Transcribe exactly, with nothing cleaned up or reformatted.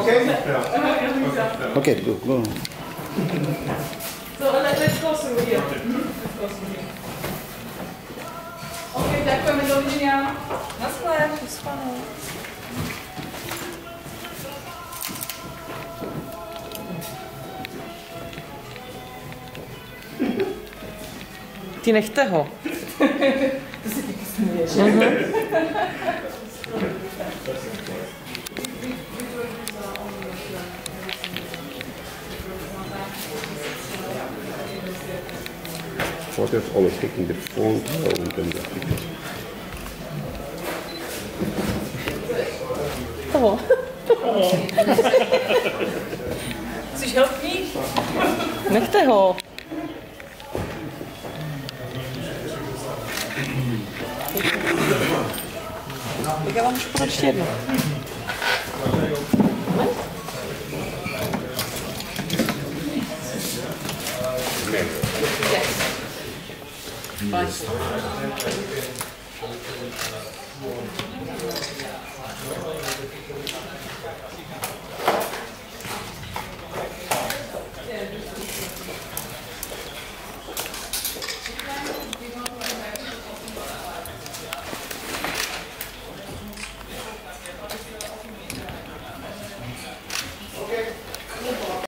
Okay? Okay, go, go. So let, let's go through here. Let's go through here. OK, ďakujeme, dovidenia. Naschle. Naschle. Ty nechte ho. To si ty směješ. What is always taking the phone and then the Toho. Chceš help me? Nechte ho. Tak já vám můžu podat ještě jedno. Yes. Bye.